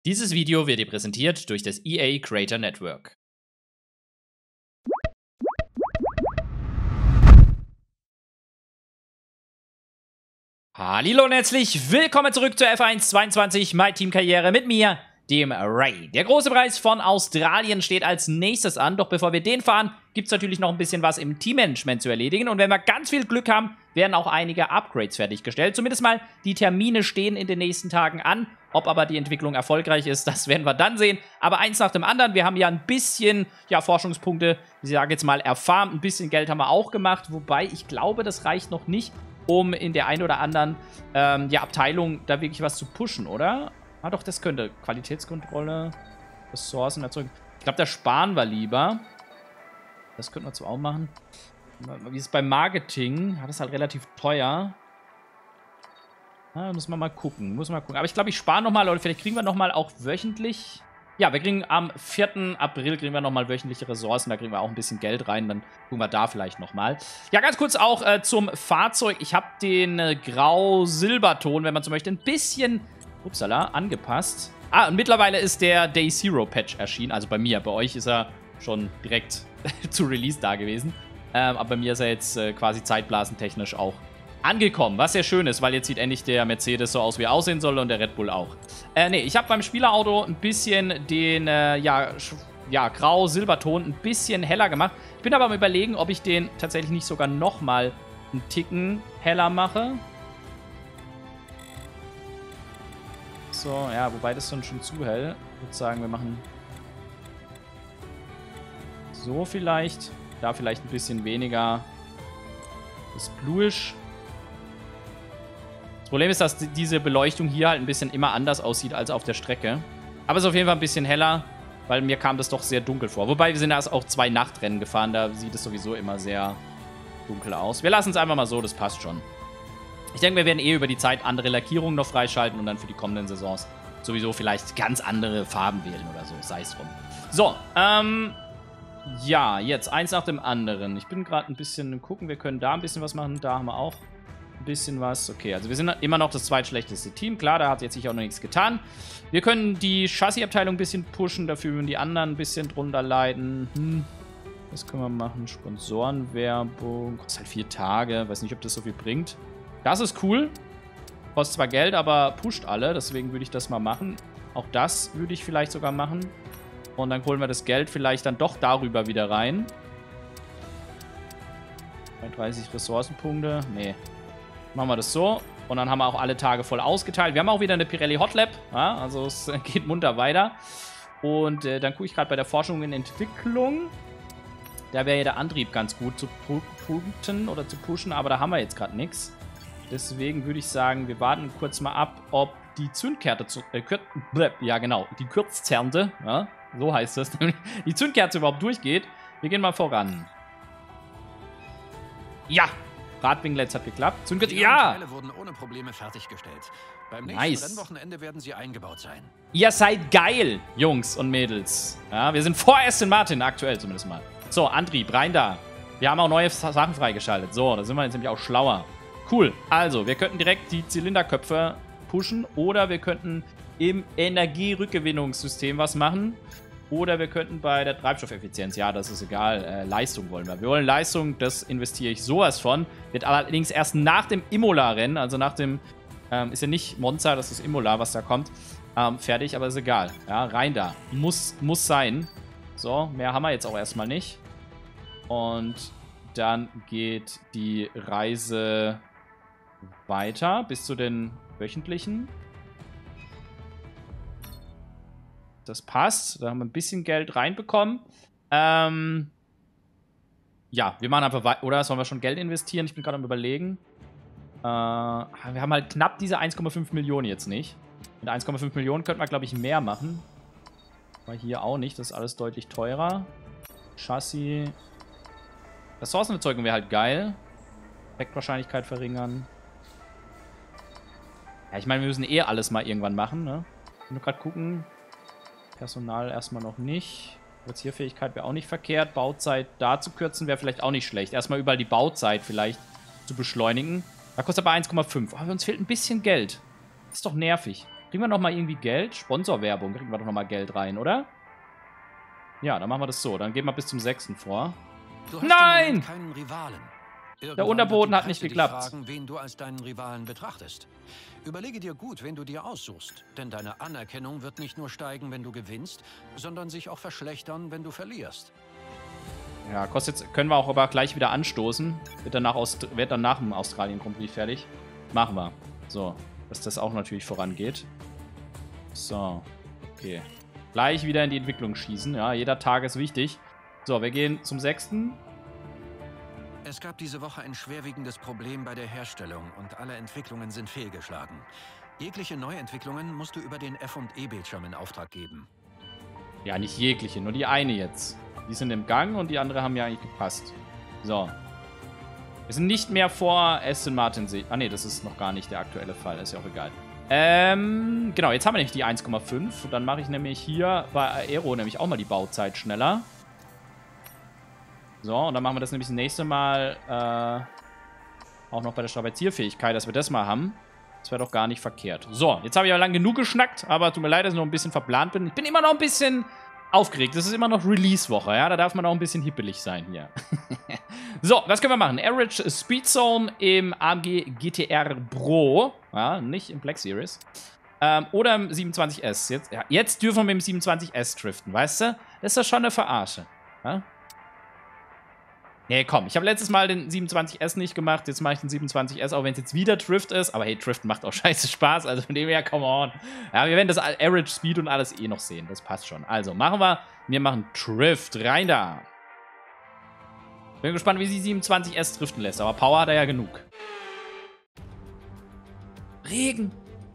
Dieses Video wird dir präsentiert durch das EA Creator Network. Hallo und herzlich willkommen zurück zur F1 22 My Team Karriere mit mir, dem Ray. Der große Preis von Australien steht als nächstes an, doch bevor wir den fahren, gibt es natürlich noch ein bisschen was im Teammanagement zu erledigen. Und wenn wir ganz viel Glück haben, werden auch einige Upgrades fertiggestellt. Zumindest mal die Termine stehen in den nächsten Tagen an. Ob aber die Entwicklung erfolgreich ist, das werden wir dann sehen. Aber eins nach dem anderen, wir haben ja ein bisschen Forschungspunkte, ich sage jetzt mal, erfahren. Ein bisschen Geld haben wir auch gemacht, wobei ich glaube, das reicht noch nicht, um in der einen oder anderen Abteilung da wirklich was zu pushen, oder? Ah doch, das könnte. Qualitätskontrolle, Ressourcen erzeugen. Ich glaube, da sparen wir lieber. Das könnten wir zwar auch machen. Wie ist es beim Marketing? Ja, das ist halt relativ teuer. Muss man mal gucken. Aber ich glaube, ich spare nochmal, Leute. Vielleicht kriegen wir nochmal auch wöchentlich. Ja, wir kriegen am 4. April kriegen wir nochmal wöchentliche Ressourcen. Da kriegen wir auch ein bisschen Geld rein. Dann gucken wir da vielleicht nochmal. Ja, ganz kurz auch zum Fahrzeug. Ich habe den Grau-Silberton, wenn man so möchte, ein bisschen angepasst. Und mittlerweile ist der Day Zero Patch erschienen. Also bei mir. Bei euch ist er schon direkt zu Release da gewesen. Aber bei mir ist er jetzt quasi zeitblasentechnisch auch angekommen, was sehr schön ist, weil jetzt sieht endlich der Mercedes so aus, wie er aussehen soll und der Red Bull auch. Ich habe beim Spielerauto ein bisschen den, Grau-Silberton ein bisschen heller gemacht. Ich bin aber am Überlegen, ob ich den tatsächlich nicht sogar nochmal einen Ticken heller mache. So, ja, wobei das dann schon zu hell. Ich würde sagen, wir machen so vielleicht. Da vielleicht ein bisschen weniger das Bluish. Das Problem ist, dass diese Beleuchtung hier halt ein bisschen immer anders aussieht als auf der Strecke. Aber es ist auf jeden Fall ein bisschen heller, weil mir kam das doch sehr dunkel vor. Wobei, wir sind erst auch 2 Nachtrennen gefahren, da sieht es sowieso immer sehr dunkel aus. Wir lassen es einfach mal so, das passt schon. Ich denke, wir werden über die Zeit andere Lackierungen noch freischalten und dann für die kommenden Saisons sowieso vielleicht ganz andere Farben wählen oder so, sei es drum. So, ja, jetzt eins nach dem anderen. Ich bin gerade ein bisschen gucken, wir können da ein bisschen was machen, da haben wir auch ein bisschen was. Okay, also wir sind immer noch das zweitschlechteste Team. Klar, da hat jetzt sich auch noch nichts getan. Wir können die Chassis-Abteilung ein bisschen pushen, dafür würden die anderen ein bisschen drunter leiden. Was können wir machen? Sponsorenwerbung. Kostet halt 4 Tage. Weiß nicht, ob das so viel bringt. Das ist cool. Kostet zwar Geld, aber pusht alle. Deswegen würde ich das mal machen. Auch das würde ich vielleicht sogar machen. Und dann holen wir das Geld vielleicht dann doch darüber wieder rein. 30 Ressourcenpunkte. Nee. Machen wir das so. Und dann haben wir auch alle Tage voll ausgeteilt. Wir haben auch wieder eine Pirelli Hot Lap. Ja, also es geht munter weiter. Und dann gucke ich gerade bei der Forschung und Entwicklung. Da wäre ja der Antrieb ganz gut zu punkten oder zu pushen. Aber da haben wir jetzt gerade nichts. Deswegen würde ich sagen, wir warten kurz mal ab, ob die Zündkerze die Kurzzernte, ja, so heißt das, die Zündkerze überhaupt durchgeht. Wir gehen mal voran. Ja, Radwinglets hat geklappt. Zündkerze, ja! Die Teile wurden ohne Probleme fertiggestellt. Beim nächsten Rennwochenende werden sie eingebaut sein. Ihr seid geil, Jungs und Mädels. Ja, wir sind vor Aston Martin, aktuell zumindest mal. So, Antrieb, rein da. Wir haben auch neue Sachen freigeschaltet. So, da sind wir jetzt nämlich auch schlauer. Cool. Also, wir könnten direkt die Zylinderköpfe pushen oder wir könnten im Energierückgewinnungssystem was machen. Oder wir könnten bei der Treibstoffeffizienz, ja, das ist egal, Leistung wollen wir. Wir wollen Leistung, das investiere ich sowas von. Wird allerdings erst nach dem Imola-Rennen, also nach dem, ist ja nicht Monza, das ist Imola, was da kommt, fertig, aber ist egal. Ja, rein da. Muss sein. So, mehr haben wir jetzt auch erstmal nicht. Und dann geht die Reise weiter bis zu den wöchentlichen. Das passt. Da haben wir ein bisschen Geld reinbekommen. Ja, wir machen einfach weiter. Oder sollen wir schon Geld investieren? Ich bin gerade am Überlegen. Wir haben halt knapp diese 1,5 Millionen jetzt nicht. Mit 1,5 Millionen könnte man, glaube ich, mehr machen. Aber hier auch nicht. Das ist alles deutlich teurer. Chassis. Ressourcenerzeugung wäre halt geil. Effektwahrscheinlichkeit verringern. Ja, ich meine, wir müssen alles mal irgendwann machen, ne? Ich will nur gerade gucken. Personal erstmal noch nicht. Produzierfähigkeit wäre auch nicht verkehrt. Bauzeit da zu kürzen wäre vielleicht auch nicht schlecht. Erstmal überall die Bauzeit vielleicht zu beschleunigen. Da kostet aber 1,5. Aber uns fehlt ein bisschen Geld. Das ist doch nervig. Kriegen wir nochmal irgendwie Geld? Sponsorwerbung kriegen wir doch nochmal Geld rein, oder? Ja, dann machen wir das so. Dann gehen wir bis zum 6. vor. Nein! Keinen Rivalen. Der Unterboden hat nicht geklappt. Fragen, wen du als deinen Rivalen betrachtest. Überlege dir gut, wen du dir aussuchst. Denn deine Anerkennung wird nicht nur steigen, wenn du gewinnst, sondern sich auch verschlechtern, wenn du verlierst. Ja, kostet, können wir auch aber gleich wieder anstoßen. Wird dann nach dem Australien Grand Prix fertig. Machen wir. So, dass das auch natürlich vorangeht. So, okay. Gleich wieder in die Entwicklung schießen. Ja, jeder Tag ist wichtig. So, wir gehen zum 6. Es gab diese Woche ein schwerwiegendes Problem bei der Herstellung und alle Entwicklungen sind fehlgeschlagen. Jegliche Neuentwicklungen musst du über den F&E-Bildschirm in Auftrag geben. Ja, nicht jegliche, nur die eine jetzt. Die sind im Gang und die andere haben ja eigentlich gepasst. So. Wir sind nicht mehr vor Aston Martin. Ah, ne, das ist noch gar nicht der aktuelle Fall. Ist ja auch egal. Genau, jetzt haben wir nämlich die 1,5. Und dann mache ich nämlich hier bei Aero nämlich auch mal die Bauzeit schneller. So, und dann machen wir das nämlich das nächste Mal auch noch bei der Strapazierfähigkeit, dass wir das mal haben. Das wäre doch gar nicht verkehrt. So, jetzt habe ich ja lang genug geschnackt, aber tut mir leid, dass ich noch ein bisschen verplant bin. Ich bin immer noch ein bisschen aufgeregt. Das ist immer noch Release-Woche, ja? Da darf man auch ein bisschen hippelig sein hier. So, was können wir machen? Average Speed Zone im AMG GTR Pro. Ja, nicht im Black Series. Oder im 27S. Jetzt dürfen wir mit dem 27S driften, weißt du? Das ist doch schon eine Verarsche. Ja? Nee, komm, ich habe letztes Mal den 27S nicht gemacht, jetzt mache ich den 27S, auch wenn es jetzt wieder Drift ist. Aber hey, Driften macht auch scheiße Spaß, also von dem her, come on. Ja, wir werden das Average Speed und alles eh noch sehen, das passt schon. Also, machen wir machen Drift, rein da. Bin gespannt, wie sie 27S driften lässt, aber Power hat er ja genug. Regen.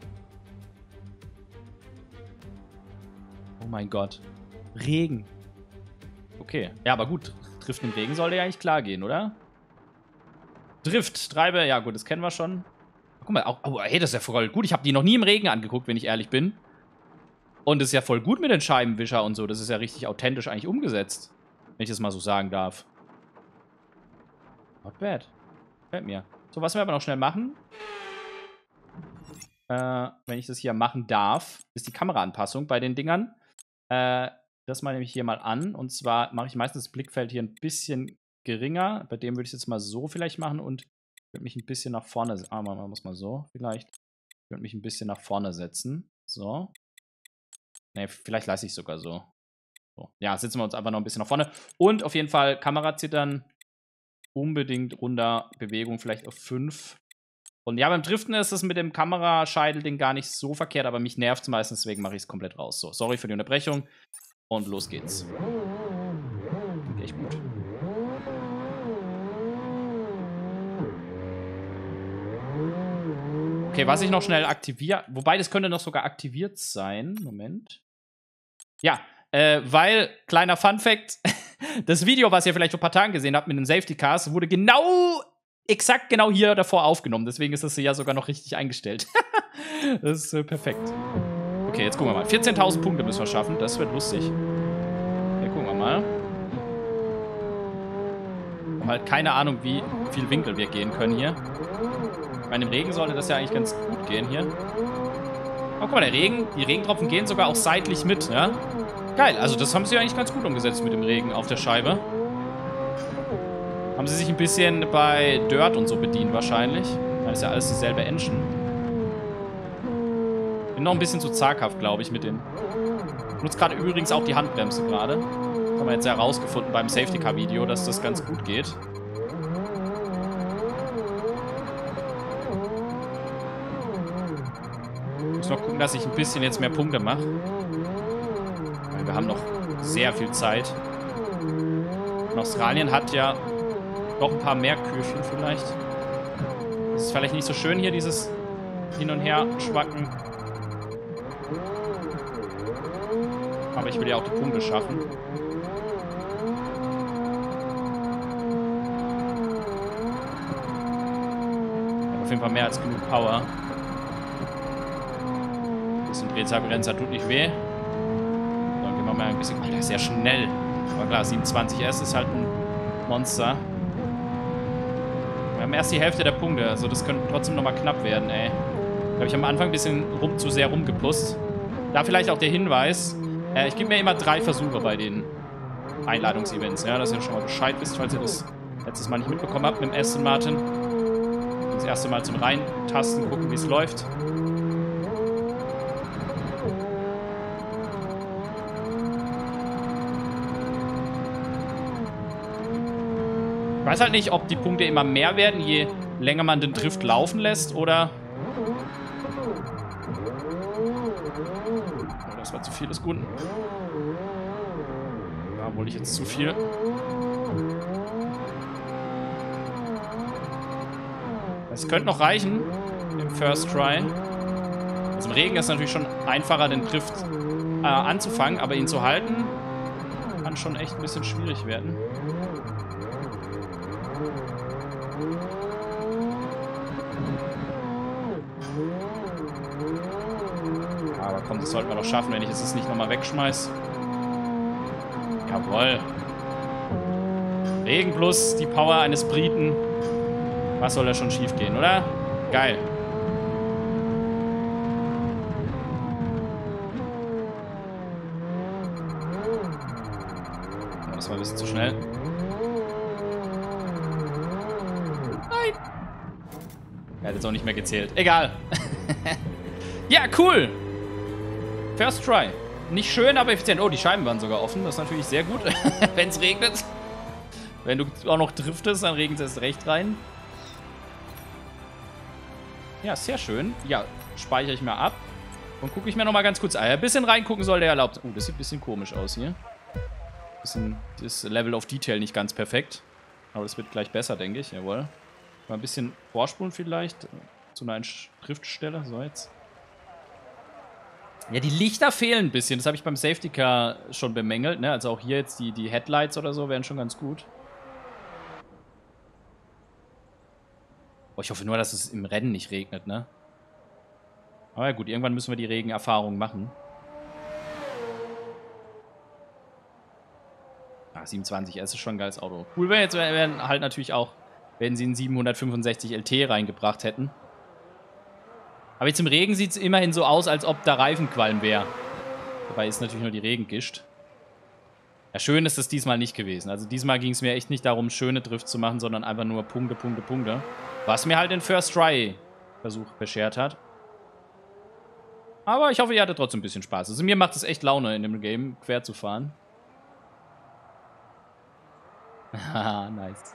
Oh mein Gott. Regen. Okay, ja, aber gut. Drift im Regen sollte ja eigentlich klar gehen, oder? Drift, Treibe, ja gut, das kennen wir schon. Guck mal, oh, hey, das ist ja voll gut. Ich habe die noch nie im Regen angeguckt, wenn ich ehrlich bin. Und das ist ja voll gut mit den Scheibenwischer und so. Das ist ja richtig authentisch eigentlich umgesetzt. Wenn ich das mal so sagen darf. Not bad. Gefällt mir. So, was wir aber noch schnell machen. Wenn ich das hier machen darf, ist die Kameraanpassung bei den Dingern. Das mal nämlich hier mal an. Und zwar mache ich meistens das Blickfeld hier ein bisschen geringer. Bei dem würde ich es jetzt mal so vielleicht machen und würde mich ein bisschen nach vorne setzen. Man muss mal so vielleicht. Ich würde mich ein bisschen nach vorne setzen. So. Ne, vielleicht lasse ich es sogar so. So. Ja, setzen wir uns einfach noch ein bisschen nach vorne. Und auf jeden Fall Kamerazittern unbedingt runter. Bewegung vielleicht auf 5. Und ja, beim Driften ist es mit dem Kamerascheitel-Ding gar nicht so verkehrt, aber mich nervt es meistens, deswegen mache ich es komplett raus. So, sorry für die Unterbrechung. Und los geht's. Klingt echt gut. Okay, was ich noch schnell aktiviere, wobei das könnte noch sogar aktiviert sein. Moment. Ja, weil, kleiner Funfact, das Video, was ihr vielleicht vor ein paar Tagen gesehen habt mit den Safety Cars, wurde exakt genau hier davor aufgenommen. Deswegen ist das ja sogar noch richtig eingestellt. Das ist perfekt. Okay, jetzt gucken wir mal. 14.000 Punkte müssen wir schaffen. Das wird lustig. Okay, gucken wir mal. Wir haben halt keine Ahnung, wie viel Winkel wir gehen können hier. Ich meine, im Regen sollte das ja eigentlich ganz gut gehen hier. Oh, guck mal, die Regentropfen gehen sogar auch seitlich mit, ja? Geil, also das haben sie eigentlich ganz gut umgesetzt mit dem Regen auf der Scheibe. Haben sie sich ein bisschen bei Dirt und so bedient wahrscheinlich. Da ist ja alles dieselbe Engine. Bin noch ein bisschen zu zaghaft, glaube ich, mit den... Ich nutze gerade übrigens auch die Handbremse gerade. Haben wir jetzt ja herausgefunden beim Safety-Car-Video, dass das ganz gut geht. Ich muss noch gucken, dass ich ein bisschen jetzt mehr Punkte mache. Weil wir haben noch sehr viel Zeit. Und Australien hat ja noch ein paar mehr Kürchen vielleicht. Das ist vielleicht nicht so schön hier, dieses Hin- und Her-Schwacken. Aber ich will ja auch die Punkte schaffen. Auf jeden Fall mehr als genug Power. Ein bisschen Drehzahlbegrenzer tut nicht weh. Dann gehen wir mal ein bisschen... Oh, der ist sehr schnell. Aber klar, 27S ist halt ein Monster. Wir haben erst die Hälfte der Punkte. Also das könnte trotzdem nochmal knapp werden, ey. Da habe ich am Anfang ein bisschen zu sehr rumgepusst. Da vielleicht auch der Hinweis. Ich gebe mir immer 3 Versuche bei den Einladungsevents. Ja, dass ihr schon mal Bescheid wisst, falls ihr das letztes Mal nicht mitbekommen habt mit dem Aston Martin. Das erste Mal zum Reintasten, gucken, wie es läuft. Ich weiß halt nicht, ob die Punkte immer mehr werden, je länger man den Drift laufen lässt, oder... Oh, das war zu viel des Guten. Da wollte ich jetzt zu viel. Es könnte noch reichen im First Try. Also im Regen ist es natürlich schon einfacher, den Drift anzufangen, aber ihn zu halten, kann schon echt ein bisschen schwierig werden. Aber komm, das sollten wir doch schaffen, wenn ich es nicht nochmal wegschmeiß. Jawohl. Regen plus die Power eines Briten. Was soll da schon schief gehen, oder? Geil. Oh, das war ein bisschen zu schnell. Nein. Er hat jetzt auch nicht mehr gezählt. Egal. Ja, cool. First try. Nicht schön, aber effizient. Oh, die Scheiben waren sogar offen. Das ist natürlich sehr gut, wenn es regnet. Wenn du auch noch driftest, dann regnet es erst recht rein. Ja, sehr schön. Ja, speichere ich mal ab. Und gucke ich mir nochmal ganz kurz an. Ein bisschen reingucken soll der erlaubt. Oh, das sieht ein bisschen komisch aus hier. Bisschen das Level of Detail nicht ganz perfekt. Aber das wird gleich besser, denke ich. Jawohl. Mal ein bisschen vorspulen vielleicht. Zu einer Driftstelle. So, jetzt. Ja, die Lichter fehlen ein bisschen. Das habe ich beim Safety Car schon bemängelt. Ne? Also auch hier jetzt die Headlights oder so wären schon ganz gut. Oh, ich hoffe nur, dass es im Rennen nicht regnet, ne? Aber ja gut, irgendwann müssen wir die Regenerfahrung machen. Ah, 27 S ist schon ein geiles Auto. Cool wäre jetzt halt natürlich auch, wenn sie einen 765 LT reingebracht hätten. Aber jetzt im Regen sieht es immerhin so aus, als ob da Reifenqualm wäre. Dabei ist natürlich nur die Regengischt. Ja, schön ist es diesmal nicht gewesen. Also diesmal ging es mir echt nicht darum, schöne Drift zu machen, sondern einfach nur Punkte, Punkte, Punkte. Was mir halt den First Try-Versuch beschert hat. Aber ich hoffe, ihr hattet trotzdem ein bisschen Spaß. Also mir macht es echt Laune, in dem Game quer zu fahren. Haha, nice.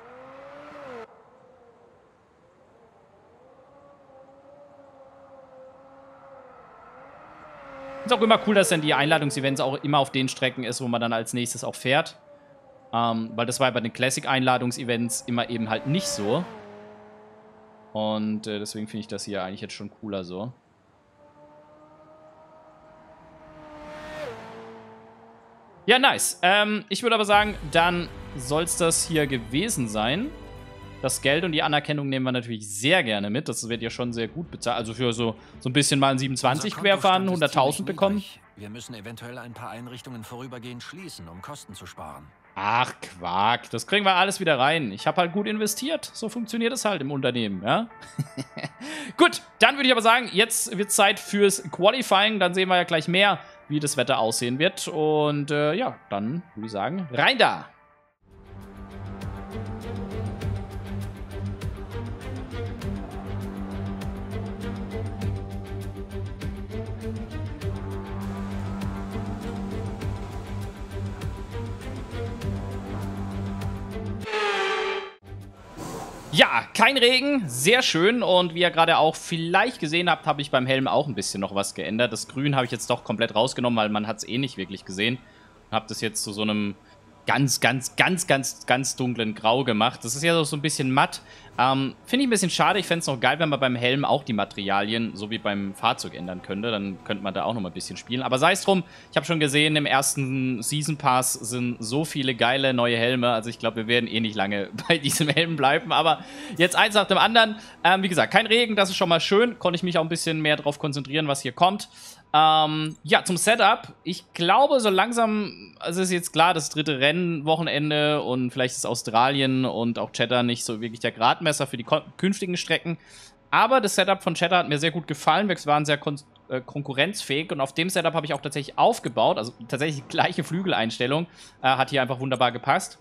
Ist auch immer cool, dass dann die Einladungsevents auch immer auf den Strecken ist, wo man dann als nächstes auch fährt. Weil das war bei den Classic-Einladungsevents immer eben halt nicht so. Und deswegen finde ich das hier eigentlich jetzt schon cooler so. Ja, nice. Ich würde aber sagen, dann soll es das hier gewesen sein. Das Geld und die Anerkennung nehmen wir natürlich sehr gerne mit. Das wird ja schon sehr gut bezahlt. Also für so ein bisschen mal ein 27 querfahren, 100.000 bekommen. Wir müssen eventuell ein paar Einrichtungen vorübergehend schließen, um Kosten zu sparen. Ach, Quark. Das kriegen wir alles wieder rein. Ich habe halt gut investiert. So funktioniert es halt im Unternehmen, ja? Gut, dann würde ich aber sagen, jetzt wird Zeit fürs Qualifying. Dann sehen wir ja gleich mehr, wie das Wetter aussehen wird. Und ja, dann würde ich sagen, rein da! Ja, kein Regen, sehr schön. Und wie ihr gerade auch vielleicht gesehen habt, habe ich beim Helm auch ein bisschen noch was geändert. Das Grün habe ich jetzt doch komplett rausgenommen, weil man hat es eh nicht wirklich gesehen. Habe das jetzt zu so einem ganz dunklen Grau gemacht. Das ist ja so ein bisschen matt. Finde ich ein bisschen schade. Ich fände es noch geil, wenn man beim Helm auch die Materialien so wie beim Fahrzeug ändern könnte. Dann könnte man da auch noch mal ein bisschen spielen. Aber sei es drum, ich habe schon gesehen, im ersten Season Pass sind so viele geile neue Helme. Also ich glaube, wir werden eh nicht lange bei diesem Helm bleiben. Aber jetzt eins nach dem anderen. Wie gesagt, kein Regen, das ist schon mal schön. Konnte ich mich auch ein bisschen mehr darauf konzentrieren, was hier kommt. Ja, zum Setup. Ich glaube, so langsam, also ist jetzt klar, das dritte Rennwochenende und vielleicht ist Australien und auch Jeddah nicht so wirklich der Gradmesser für die künftigen Strecken. Aber das Setup von Cheddar hat mir sehr gut gefallen. Wir waren sehr konkurrenzfähig. Und auf dem Setup habe ich auch tatsächlich aufgebaut. Also tatsächlich die gleiche Flügeleinstellung. Hat hier einfach wunderbar gepasst.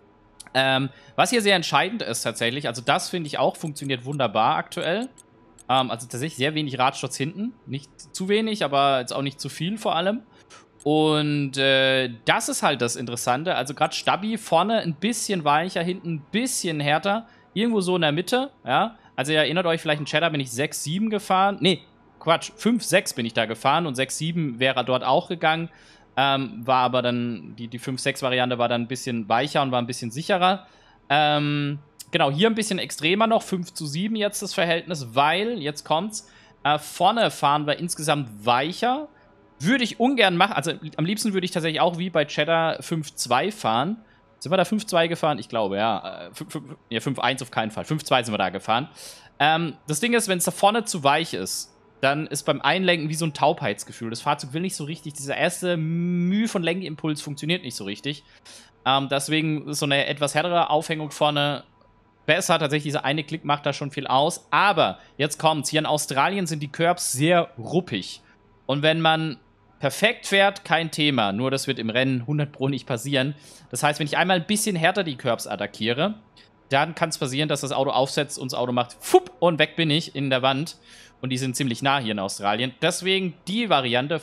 Was hier sehr entscheidend ist tatsächlich, also das finde ich auch, funktioniert wunderbar aktuell. Also tatsächlich sehr wenig Radsturz hinten. Nicht zu wenig, aber jetzt auch nicht zu viel vor allem. Und das ist halt das Interessante. Also gerade Stabi vorne ein bisschen weicher, hinten ein bisschen härter. Irgendwo so in der Mitte, ja. Also ihr erinnert euch vielleicht, in Cheddar bin ich 6,7 gefahren. Nee, Quatsch, 5,6 bin ich da gefahren und 6,7 wäre dort auch gegangen. War aber dann, die 5,6-Variante war dann ein bisschen weicher und war ein bisschen sicherer. Genau, hier ein bisschen extremer noch, 5:7 jetzt das Verhältnis, weil, jetzt kommt's, vorne fahren wir insgesamt weicher. Würde ich ungern machen, also am liebsten würde ich tatsächlich auch wie bei Cheddar 5,2 fahren. Sind wir da 5,2 gefahren? Ich glaube, ja. 5,1 auf keinen Fall. 5,2 sind wir da gefahren. Das Ding ist, wenn es da vorne zu weich ist, dann ist beim Einlenken wie so ein Taubheitsgefühl. Das Fahrzeug will nicht so richtig. Dieser erste Mühe von Lenkimpuls funktioniert nicht so richtig. Deswegen ist so eine etwas härtere Aufhängung vorne besser. Tatsächlich, dieser eine Klick macht da schon viel aus. Aber jetzt kommt's. Hier in Australien sind die Curbs sehr ruppig. Und wenn man perfekt fährt, kein Thema. Nur das wird im Rennen 100 Pro nicht passieren. Das heißt, wenn ich einmal ein bisschen härter die Curbs attackiere, dann kann es passieren, dass das Auto aufsetzt und das Auto macht fupp und weg bin ich in der Wand. Und die sind ziemlich nah hier in Australien. Deswegen die Variante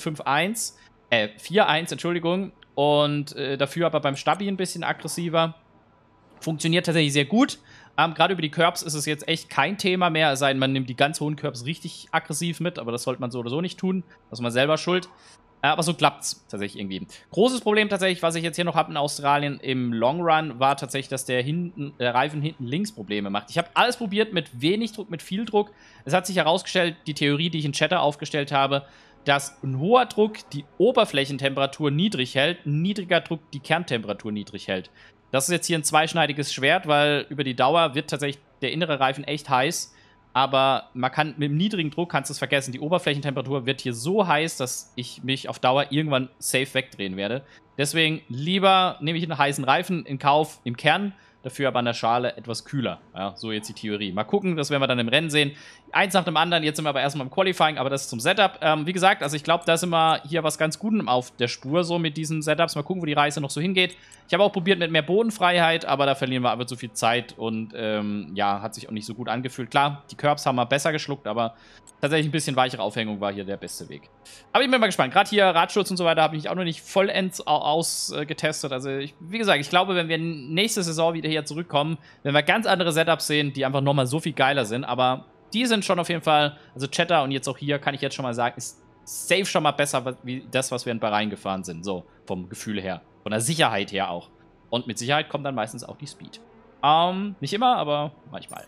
4,1, Entschuldigung. Und dafür aber beim Stabi ein bisschen aggressiver. Funktioniert tatsächlich sehr gut. Gerade über die Curbs ist es jetzt echt kein Thema mehr, es sei denn, man nimmt die ganz hohen Curbs richtig aggressiv mit, aber das sollte man so oder so nicht tun. Das ist man selber schuld. Aber so klappt's tatsächlich irgendwie. Großes Problem tatsächlich, was ich jetzt hier noch habe in Australien im Long Run, war tatsächlich, dass der Reifen hinten links Probleme macht. Ich habe alles probiert mit wenig Druck, mit viel Druck. Es hat sich herausgestellt, die Theorie, die ich in Cheddar aufgestellt habe, dass ein hoher Druck die Oberflächentemperatur niedrig hält, ein niedriger Druck die Kerntemperatur niedrig hält. Das ist jetzt hier ein zweischneidiges Schwert, weil über die Dauer wird tatsächlich der innere Reifen echt heiß. Aber man kann mit dem niedrigen Druck kannst du es vergessen. Die Oberflächentemperatur wird hier so heiß, dass ich mich auf Dauer irgendwann safe wegdrehen werde. Deswegen lieber nehme ich einen heißen Reifen in Kauf im Kern, dafür aber an der Schale etwas kühler. Ja, so jetzt die Theorie. Mal gucken, das werden wir dann im Rennen sehen. Eins nach dem anderen, jetzt sind wir aber erstmal im Qualifying, aber das ist zum Setup. Wie gesagt, also ich glaube, da sind wir hier was ganz Gutes auf der Spur, so mit diesen Setups. Mal gucken, wo die Reise noch so hingeht. Ich habe auch probiert mit mehr Bodenfreiheit, aber da verlieren wir einfach zu viel Zeit und ja, hat sich auch nicht so gut angefühlt. Klar, die Curbs haben wir besser geschluckt, aber tatsächlich ein bisschen weichere Aufhängung war hier der beste Weg. Aber ich bin mal gespannt. Gerade hier Radschutz und so weiter habe ich auch noch nicht vollends ausgetestet. Also wie gesagt, ich glaube, wenn wir nächste Saison wieder hier zurückkommen, werden wir ganz andere Setups sehen, die einfach nochmal so viel geiler sind. Aber die sind schon auf jeden Fall, also Cheddar und jetzt auch hier, kann ich jetzt schon mal sagen, ist safe schon mal besser, wie das, was wir in Bahrain gefahren sind. So, vom Gefühl her. Von der Sicherheit her auch. Und mit Sicherheit kommt dann meistens auch die Speed. Nicht immer, aber manchmal.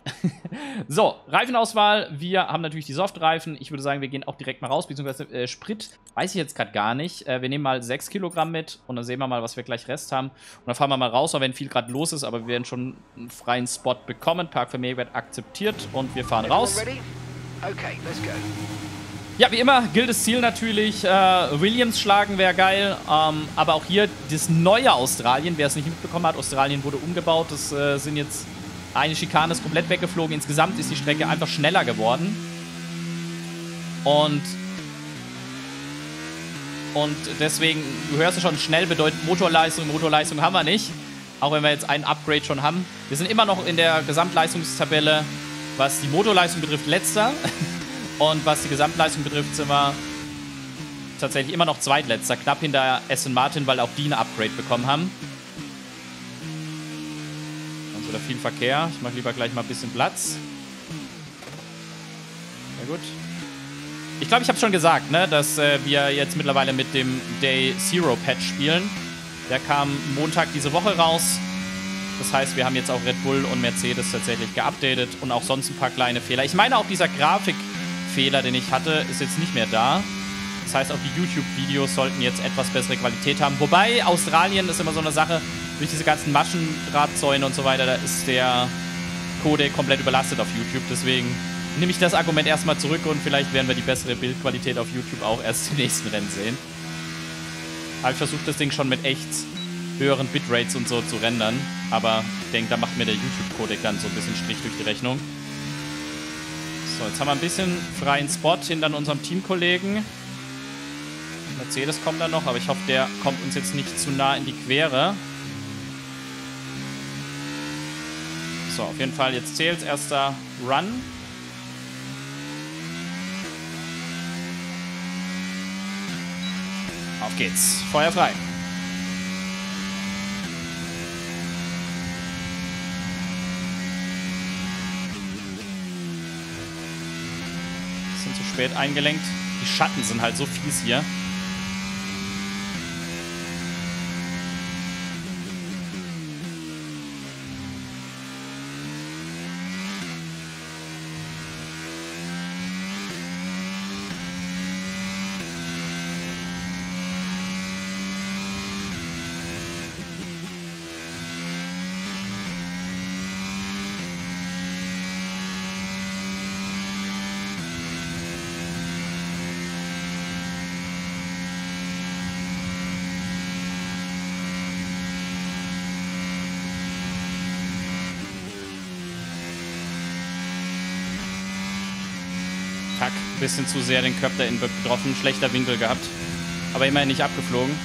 So, Reifenauswahl. Wir haben natürlich die Softreifen. Ich würde sagen, wir gehen auch direkt mal raus, beziehungsweise Sprit weiß ich jetzt gerade gar nicht. Wir nehmen mal 6 Kilogramm mit und dann sehen wir mal, was wir gleich Rest haben. Und dann fahren wir mal raus, auch wenn viel gerade los ist, aber wir werden schon einen freien Spot bekommen. Park für Mehrwert akzeptiert und wir fahren raus. Okay, let's go. Ja, wie immer gilt das Ziel natürlich, Williams schlagen wäre geil, aber auch hier das neue Australien, wer es nicht mitbekommen hat, Australien wurde umgebaut, das sind jetzt, eine Schikane ist komplett weggeflogen, insgesamt ist die Strecke einfach schneller geworden und deswegen, du hörst es schon, schnell bedeutet Motorleistung haben wir nicht, auch wenn wir jetzt einen Upgrade schon haben. Wir sind immer noch in der Gesamtleistungstabelle, was die Motorleistung betrifft, letzter. Und was die Gesamtleistung betrifft, sind wir tatsächlich immer noch zweitletzter, knapp hinter Aston Martin, weil auch die eine Upgrade bekommen haben. Dann ist wieder viel Verkehr. Ich mache lieber gleich mal ein bisschen Platz. Sehr gut. Ich glaube, ich habe schon gesagt, ne, dass wir jetzt mittlerweile mit dem Day Zero Patch spielen. Der kam Montag diese Woche raus. Das heißt, wir haben jetzt auch Red Bull und Mercedes tatsächlich geupdatet und auch sonst ein paar kleine Fehler. Ich meine, auch dieser Grafikfehler, den ich hatte, ist jetzt nicht mehr da. Das heißt, auch die YouTube-Videos sollten jetzt etwas bessere Qualität haben. Wobei, Australien ist immer so eine Sache, durch diese ganzen Maschendrahtzäune und so weiter, da ist der Codec komplett überlastet auf YouTube. Deswegen nehme ich das Argument erstmal zurück und vielleicht werden wir die bessere Bildqualität auf YouTube auch erst im nächsten Rennen sehen. Aber ich versuche das Ding schon mit echt höheren Bitrates und so zu rendern. Aber ich denke, da macht mir der YouTube-Codec dann so ein bisschen Strich durch die Rechnung. So, jetzt haben wir ein bisschen freien Spot hinter unserem Teamkollegen. Mercedes kommt da noch, aber ich hoffe, der kommt uns jetzt nicht zu nah in die Quere. So, auf jeden Fall, jetzt zählt's. Erster Run. Auf geht's. Feuer frei. Sind zu spät eingelenkt. Die Schatten sind halt so fies hier. Kack, bisschen zu sehr den Köpf da in getroffen. Schlechter Winkel gehabt. Aber immerhin nicht abgeflogen.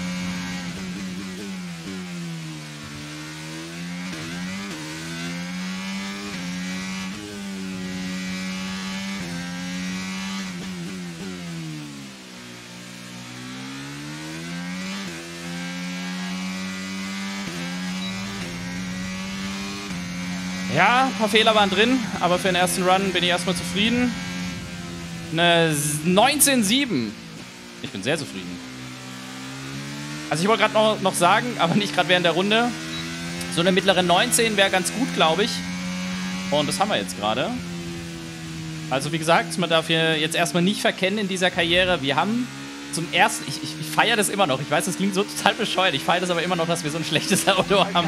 Ja, ein paar Fehler waren drin, aber für den ersten Run bin ich erstmal zufrieden. Eine 19,7. Ich bin sehr zufrieden. Also ich wollte gerade noch sagen, aber nicht gerade während der Runde. So eine mittlere 19 wäre ganz gut, glaube ich. Und das haben wir jetzt gerade. Also wie gesagt, man darf hier jetzt erstmal nicht verkennen in dieser Karriere. Wir haben zum ersten... Ich feiere das immer noch. Ich weiß, das klingt so total bescheuert. Ich feiere das aber immer noch, dass wir so ein schlechtes Auto haben.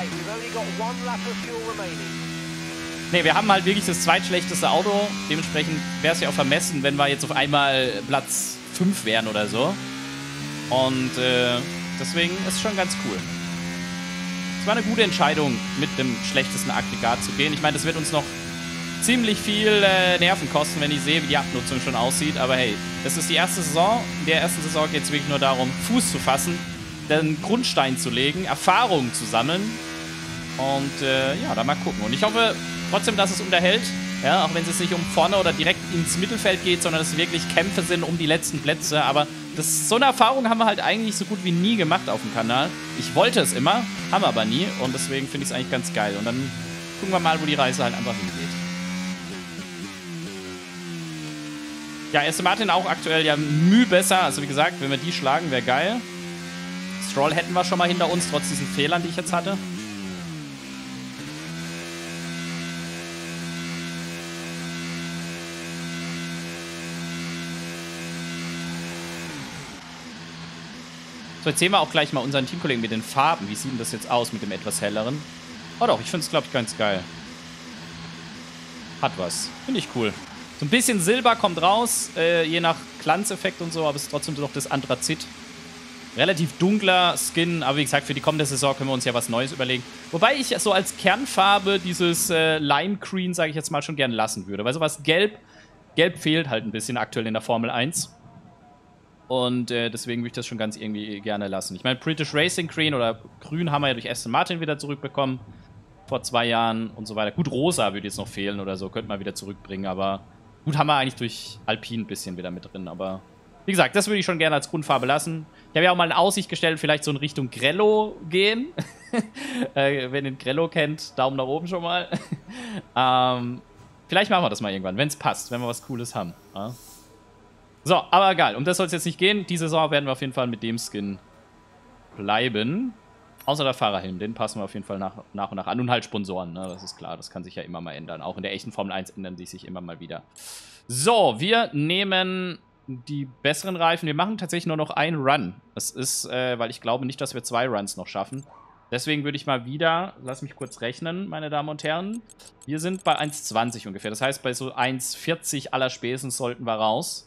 Ne, wir haben halt wirklich das zweitschlechteste Auto. Dementsprechend wäre es ja auch vermessen, wenn wir jetzt auf einmal Platz 5 wären oder so. Und deswegen ist es schon ganz cool. Es war eine gute Entscheidung, mit dem schlechtesten Aggregat zu gehen. Ich meine, das wird uns noch ziemlich viel Nerven kosten, wenn ich sehe, wie die Abnutzung schon aussieht. Aber hey, das ist die erste Saison. In der ersten Saison geht es wirklich nur darum, Fuß zu fassen, den Grundstein zu legen, Erfahrungen zu sammeln. Und ja, da mal gucken. Und ich hoffe trotzdem, dass es unterhält. Ja, auch wenn es jetzt nicht um vorne oder direkt ins Mittelfeld geht, sondern es wirklich Kämpfe sind um die letzten Plätze. Aber so eine Erfahrung haben wir halt eigentlich so gut wie nie gemacht auf dem Kanal. Ich wollte es immer, haben wir aber nie. Und deswegen finde ich es eigentlich ganz geil. Und dann gucken wir mal, wo die Reise halt einfach hingeht. Ja, Aston Martin auch aktuell ja müh besser. Also wie gesagt, wenn wir die schlagen, wäre geil. Stroll hätten wir schon mal hinter uns, trotz diesen Fehlern, die ich jetzt hatte. So, jetzt sehen wir auch gleich mal unseren Teamkollegen mit den Farben. Wie sieht denn das jetzt aus mit dem etwas helleren? Oh doch, ich finde es, glaube ich, ganz geil. Hat was. Finde ich cool. So ein bisschen Silber kommt raus, je nach Glanzeffekt und so, aber es ist trotzdem noch das Anthrazit. Relativ dunkler Skin, aber wie gesagt, für die kommende Saison können wir uns ja was Neues überlegen. Wobei ich so als Kernfarbe dieses Lime Green, sage ich jetzt mal, schon gern lassen würde. Weil sowas Gelb fehlt halt ein bisschen aktuell in der Formel 1. Und deswegen würde ich das schon ganz irgendwie gerne lassen. Ich meine, British Racing Green oder Grün haben wir ja durch Aston Martin wieder zurückbekommen. Vor 2 Jahren und so weiter. Gut, Rosa würde jetzt noch fehlen oder so. Könnte man wieder zurückbringen. Aber gut, haben wir eigentlich durch Alpine ein bisschen wieder mit drin. Aber wie gesagt, das würde ich schon gerne als Grundfarbe lassen. Ich habe ja auch mal in Aussicht gestellt, vielleicht so in Richtung Grello gehen. Wenn ihr den Grello kennt, Daumen nach oben schon mal. Vielleicht machen wir das mal irgendwann, wenn es passt. Wenn wir was Cooles haben. Ja? So, aber egal, um das soll es jetzt nicht gehen. Die Saison werden wir auf jeden Fall mit dem Skin bleiben. Außer der Fahrerhelm, den passen wir auf jeden Fall nach und nach an. Und halt Sponsoren, ne? Das ist klar, das kann sich ja immer mal ändern. Auch in der echten Formel 1 ändern die sich immer mal wieder. So, wir nehmen die besseren Reifen. Wir machen tatsächlich nur noch einen Run. Das ist, weil ich glaube nicht, dass wir 2 Runs noch schaffen. Deswegen würde ich mal wieder, lass mich kurz rechnen, meine Damen und Herren. Wir sind bei 1,20 ungefähr. Das heißt, bei so 1,40 aller spätestens sollten wir raus.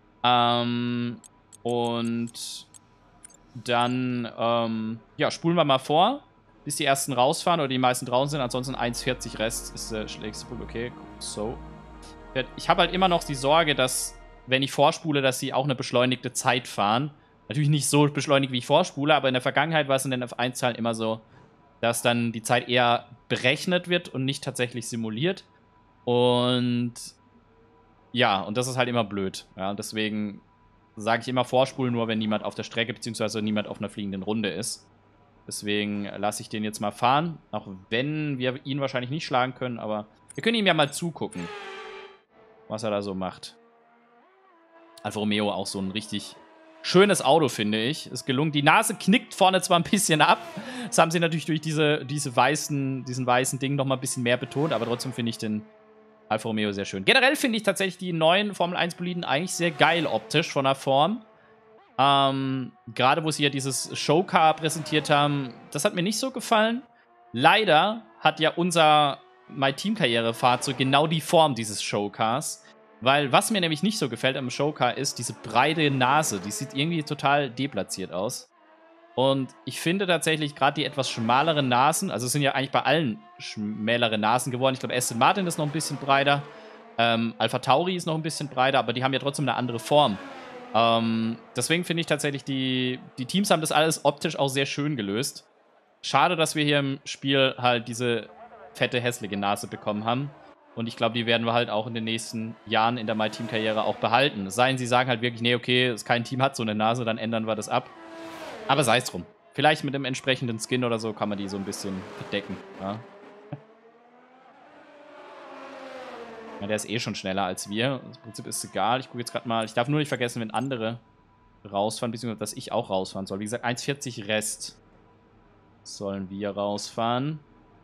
Und dann, ja, spulen wir mal vor, bis die ersten rausfahren oder die meisten draußen sind. Ansonsten 1,40 Rest ist der schlägste Punkt. Okay, so. Ich habe halt immer noch die Sorge, dass, wenn ich vorspule, dass sie auch eine beschleunigte Zeit fahren. Natürlich nicht so beschleunigt, wie ich vorspule, aber in der Vergangenheit war es in den F1-Zahlen immer so, dass dann die Zeit eher berechnet wird und nicht tatsächlich simuliert. Und ja, und das ist halt immer blöd. Ja, deswegen sage ich immer vorspulen, nur wenn niemand auf der Strecke bzw. niemand auf einer fliegenden Runde ist. Deswegen lasse ich den jetzt mal fahren, auch wenn wir ihn wahrscheinlich nicht schlagen können, aber wir können ihm ja mal zugucken, was er da so macht. Alfa Romeo auch so ein richtig schönes Auto, finde ich. Ist gelungen. Die Nase knickt vorne zwar ein bisschen ab. Das haben sie natürlich durch diesen weißen Ding noch mal ein bisschen mehr betont, aber trotzdem finde ich den Alfa Romeo sehr schön. Generell finde ich tatsächlich die neuen Formel 1 Boliden eigentlich sehr geil optisch von der Form. Gerade wo sie ja dieses Showcar präsentiert haben, das hat mir nicht so gefallen. Leider hat ja unser My-Team-Karriere-Fahrzeug genau die Form dieses Showcars. Weil was mir nämlich nicht so gefällt am Showcar ist diese breite Nase. Die sieht irgendwie total deplatziert aus. Und ich finde tatsächlich gerade die etwas schmaleren Nasen, also es sind ja eigentlich bei allen schmälere Nasen geworden. Ich glaube, Aston Martin ist noch ein bisschen breiter. Alpha Tauri ist noch ein bisschen breiter, aber die haben ja trotzdem eine andere Form. Deswegen finde ich tatsächlich, die Teams haben das alles optisch auch sehr schön gelöst. Schade, dass wir hier im Spiel halt diese fette, hässliche Nase bekommen haben. Und ich glaube, die werden wir halt auch in den nächsten Jahren in der My-Team-Karriere auch behalten. Es sei denn, sie sagen halt wirklich, nee, okay, kein Team hat so eine Nase, dann ändern wir das ab. Aber sei es drum. Vielleicht mit einem entsprechenden Skin oder so kann man die so ein bisschen verdecken. Ja. Ja, der ist eh schon schneller als wir. Im Prinzip ist es egal. Ich gucke jetzt gerade mal. Ich darf nur nicht vergessen, wenn andere rausfahren, beziehungsweise dass ich auch rausfahren soll. Wie gesagt, 1,40 Rest sollen wir rausfahren.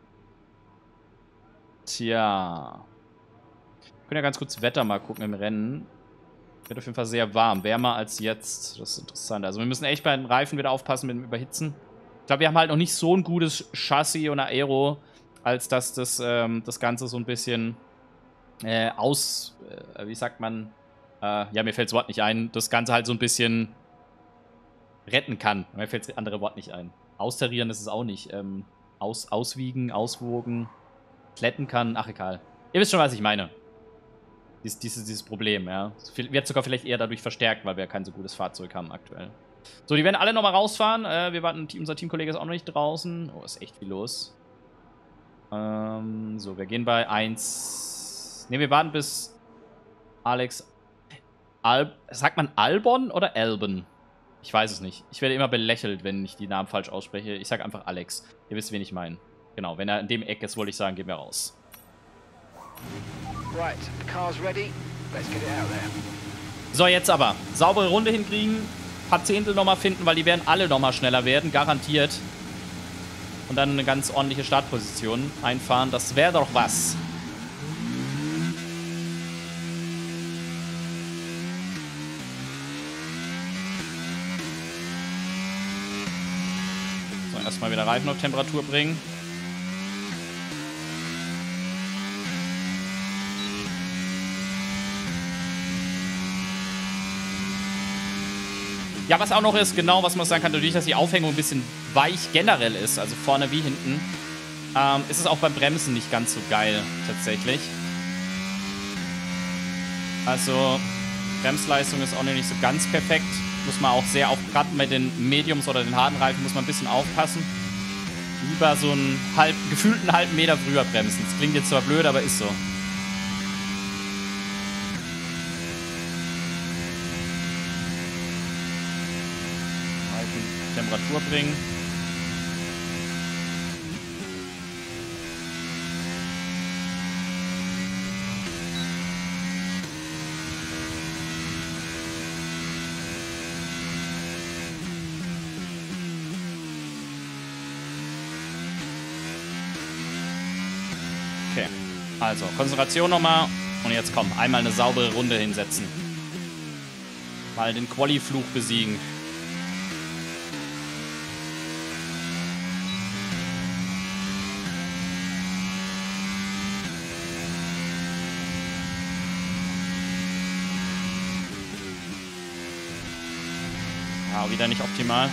Tja. Wir können ja ganz kurz Wetter mal gucken im Rennen. Wird auf jeden Fall sehr warm. Wärmer als jetzt. Das ist interessant. Also wir müssen echt bei den Reifen wieder aufpassen mit dem Überhitzen. Ich glaube, wir haben halt noch nicht so ein gutes Chassis und Aero, als dass das Ganze so ein bisschen wie sagt man? Ja, mir fällt das Wort nicht ein. Das Ganze halt so ein bisschen retten kann. Mir fällt das andere Wort nicht ein. Austarieren ist es auch nicht. Auswiegen, auswogen, kletten kann. Ach, egal. Ihr wisst schon, was ich meine. Dieses Problem, ja. Das wird sogar vielleicht eher dadurch verstärkt, weil wir kein so gutes Fahrzeug haben aktuell. So, die werden alle nochmal rausfahren. Unser Teamkollege ist auch noch nicht draußen. Oh, ist echt viel los. So, wir gehen bei 1. Ne, wir warten bis Alex. Sagt man Albon oder Albon? Ich weiß es nicht. Ich werde immer belächelt, wenn ich die Namen falsch ausspreche. Ich sage einfach Alex. Ihr wisst, wen ich meine. Genau, wenn er in dem Eck ist, wollte ich sagen, gehen wir raus. Right, the car's ready. Let's get it out there. So, jetzt aber. Saubere Runde hinkriegen. Ein paar Zehntel nochmal finden, weil die werden alle nochmal schneller werden. Garantiert. Und dann eine ganz ordentliche Startposition einfahren. Das wäre doch was. So, erstmal wieder Reifen auf Temperatur bringen. Ja, was auch noch ist, genau, was man sagen kann, dadurch, dass die Aufhängung ein bisschen weich generell ist, also vorne wie hinten, ist es auch beim Bremsen nicht ganz so geil, tatsächlich. Also, Bremsleistung ist auch noch nicht so ganz perfekt. Muss man auch sehr, auch gerade mit den Mediums oder den harten Reifen, muss man ein bisschen aufpassen. Lieber so einen gefühlten halben Meter früher bremsen. Das klingt jetzt zwar blöd, aber ist so. Temperatur bringen. Okay, also Konzentration nochmal und jetzt komm, einmal eine saubere Runde hinsetzen. Mal den Quali-Fluch besiegen. Ja, wieder nicht optimal.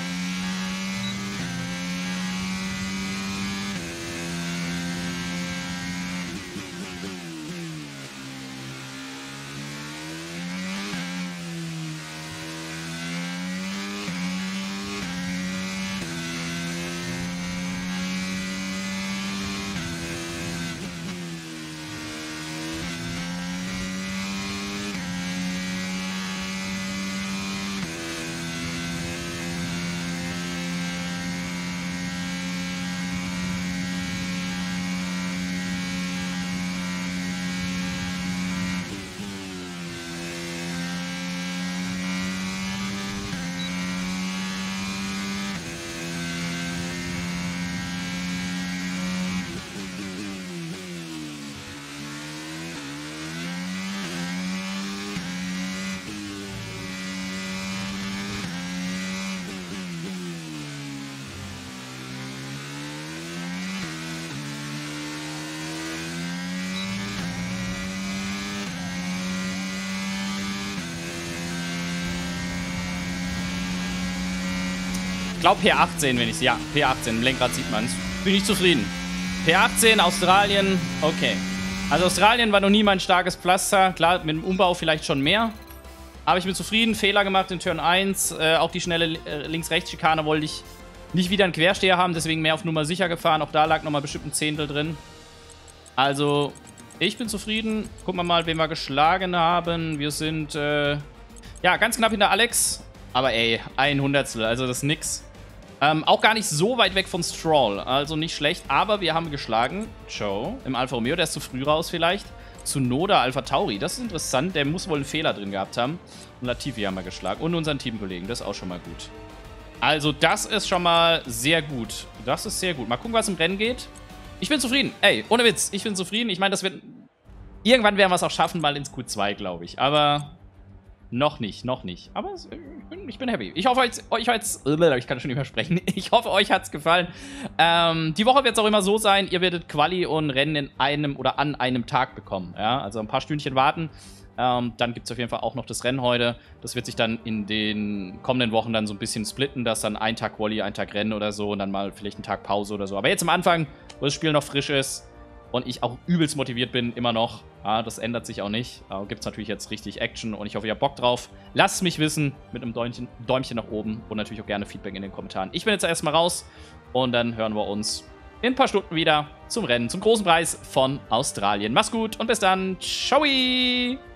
Ich glaube P18, wenn ich es... Ja, P18. Im Lenkrad sieht man es. Bin ich zufrieden. P18, Australien. Okay. Also Australien war noch nie mein starkes Pflaster. Klar, mit dem Umbau vielleicht schon mehr. Aber ich bin zufrieden. Fehler gemacht in Turn 1. Auch die schnelle Links-Rechts-Schikane wollte ich nicht wieder einen Quersteher haben. Deswegen mehr auf Nummer sicher gefahren. Auch da lag nochmal bestimmt ein Zehntel drin. Also, ich bin zufrieden. Gucken wir mal, wen wir geschlagen haben. Wir sind, ja, ganz knapp hinter Alex. Aber ey, 100. Also das ist nix. Auch gar nicht so weit weg von Stroll. Also nicht schlecht. Aber wir haben geschlagen Joe im Alfa Romeo. Der ist zu früh raus vielleicht. Tsunoda, Alpha Tauri. Das ist interessant. Der muss wohl einen Fehler drin gehabt haben. Und Latifi haben wir geschlagen. Und unseren Teamkollegen. Das ist auch schon mal gut. Also das ist schon mal sehr gut. Das ist sehr gut. Mal gucken, was im Rennen geht. Ich bin zufrieden. Ey, ohne Witz. Ich bin zufrieden. Ich meine, das wird... Irgendwann werden wir es auch schaffen, mal ins Q2, glaube ich. Aber... Noch nicht, noch nicht. Aber ich bin happy. Ich hoffe, euch hat's... Ich kann schon nicht mehr sprechen. Ich hoffe, euch hat's gefallen. Die Woche wird es auch immer so sein, ihr werdet Quali und Rennen in einem oder an einem Tag bekommen. Ja, also ein paar Stündchen warten. Dann gibt es auf jeden Fall auch noch das Rennen heute. Das wird sich dann in den kommenden Wochen dann so ein bisschen splitten, dass dann ein Tag Quali, ein Tag Rennen oder so und dann mal vielleicht einen Tag Pause oder so. Aber jetzt am Anfang, wo das Spiel noch frisch ist, und ich auch übelst motiviert bin, immer noch. Ja, das ändert sich auch nicht. Aber gibt es natürlich jetzt richtig Action und ich hoffe, ihr habt Bock drauf. Lasst mich wissen mit einem Däumchen nach oben und natürlich auch gerne Feedback in den Kommentaren. Ich bin jetzt erstmal raus und dann hören wir uns in ein paar Stunden wieder zum Rennen, zum großen Preis von Australien. Mach's gut und bis dann. Ciao!